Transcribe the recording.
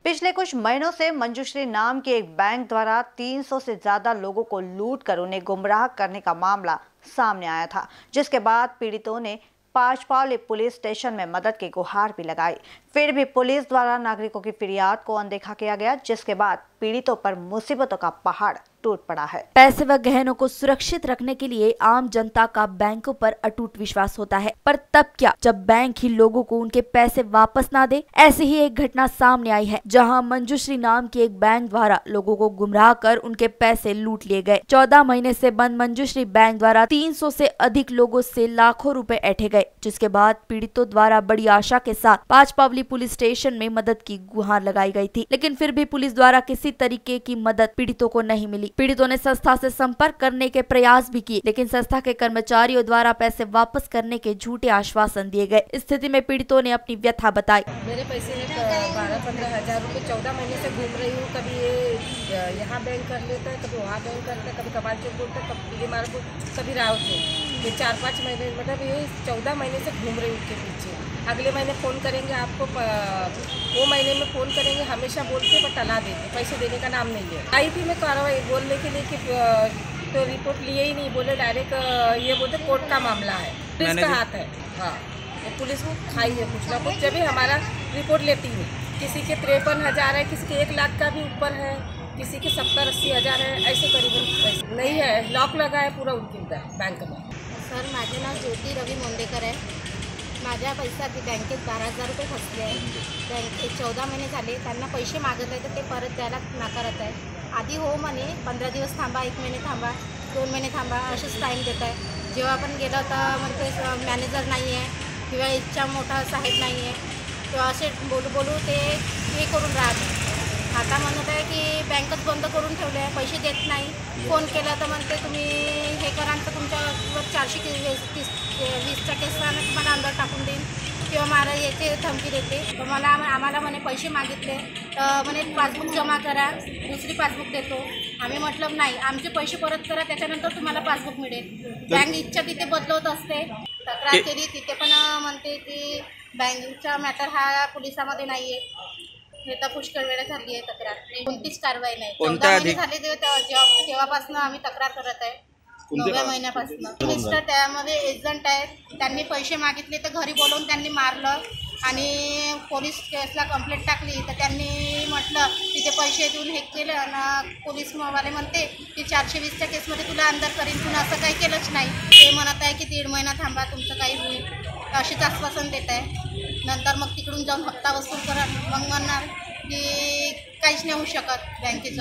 पिछले कुछ महीनों से मंजूश्री नाम के एक बैंक द्वारा 300 से ज्यादा लोगों को लूट कर उन्हें गुमराह करने का मामला सामने आया था, जिसके बाद पीड़ितों ने पांचपावली पुलिस स्टेशन में मदद की गुहार भी लगाई। फिर भी पुलिस द्वारा नागरिकों की फरियाद को अनदेखा किया गया, जिसके बाद पीड़ितों पर मुसीबतों का पहाड़ टूट पड़ा है। पैसे व गहनों को सुरक्षित रखने के लिए आम जनता का बैंकों पर अटूट विश्वास होता है, पर तब क्या जब बैंक ही लोगों को उनके पैसे वापस ना दे। ऐसी ही एक घटना सामने आई है, जहां मंजूश्री नाम के एक बैंक द्वारा लोगों को गुमराह कर उनके पैसे लूट लिए गए। 14 महीने से बंद मंजूश्री बैंक द्वारा 300 से अधिक लोगों से लाखों रुपए ऐंठे गए, जिसके बाद पीड़ितों द्वारा बड़ी आशा के साथ पांचपावली पुलिस स्टेशन में मदद की गुहार लगाई गई थी, लेकिन फिर भी पुलिस द्वारा किसी तरीके की मदद पीड़ितों को नहीं मिली। पीड़ितों ने संस्था से संपर्क करने के प्रयास भी किए, लेकिन संस्था के कर्मचारियों द्वारा पैसे वापस करने के झूठे आश्वासन दिए गए। स्थिति में पीड़ितों ने अपनी व्यथा बताई। मेरे पैसे 12-15 हज़ार रुपये 14 महीने से घूम रही हूँ। कभी ये यहाँ बैंक कर लेता है, कभी वहाँ बैंक करता है, कभी कबाल चौक बोलता है, कभी पीले मार्ग, कभी राव चौक। ये 4-5 महीने मतलब ये 14 महीने से घूम रही हूँ उसके पीछे। अगले महीने फ़ोन करेंगे आपको, वो महीने में फ़ोन करेंगे, हमेशा बोलते पर टला देते, पैसे देने का नाम नहीं है। आई थी मैं कार्रवाई बोलने के लिए कि तो रिपोर्ट लिए ही नहीं, बोले डायरेक्ट ये बोलते कोर्ट का मामला है, पुलिस का हाथ है। हाँ, तो पुलिस को खाई है कुछ ना कुछ, जब भी हमारा रिपोर्ट लेती है। किसी के 53 हज़ार है, किसी के 1 लाख का भी ऊपर है, किसी के 70-80 हज़ार है, ऐसे करीबन पैसे नहीं है। लॉक लगा है पूरा उनके बैंक में। सर, माझे नाव ज्योती रवी मोंडेकर आहे। माझ्या पैसा बँकेत 12,000 रुपये फसले आहे। बँकेत 14 महिने झाले, त्यांना पैसे मागत आहे तर ते परत द्यायला नाकारत आहे। आधी हो म्हणे 15 दिवस थांबा, 1 महिने थांबा, 2 महिने थांबा, असेच टाईम देत आहे। जेव्हा आपण गेलो तर म्हणते मॅनेजर नाही आहे किंवा इच्छा मोठा साहेब नाही आहे, किंवा असे बोलू ते हे करून राहते। आता म्हणत आहे की बँकच बंद करून ठेवले आहे, पैसे देत नाही। फोन केला तर म्हणते तुम्ही हे कराल तर तुमच्यावर 420चा केस तुम्हाला अंदर टाकून देईन किंवा मला याचे धमकी देते। तर आम्हाला म्हणे पैसे मागितले तर म्हणे पासबुक जमा करा, दुसरी पासबुक देतो। आम्ही म्हटलं नाही, आमचे पैसे परत करा, त्याच्यानंतर तुम्हाला पासबुक मिळेल। बँक इच्छा तिथे बदलवत असते। तक्रार केली तिथे पण म्हणते की बँकचा मॅटर हा पोलिसामध्ये नाही आहे। हे तर पुष्कळ वेळा झाली आहे तक्रार, कोणतीच कारवाई नाही। 14 महिने झाले तेव्हापासून आम्ही तक्रार करत आहे, 9व्या महिन्यापासून। मिस्टर त्यामध्ये एजंट आहेत, त्यांनी पैसे मागितले तर घरी बोलवून त्यांनी मारलं आणि पोलीस केसला कंप्लेंट टाकली। तर त्यांनी म्हटलं तिथे पैसे देऊन हे केलं आणि पोलीसवाले म्हणते की 420च्या केसमध्ये तुला अंदर करीन, तुला असं काही केलंच नाही। ते म्हणत आहे की 1.5 महिना थांबा, तुमचं काही होईल, अशीच आश्वासन देत आहे। नंतर मग तिकडून जाऊन हप्ता वसूल करा, मग म्हणणार की काहीच नाही होऊ शकत बँकेचं।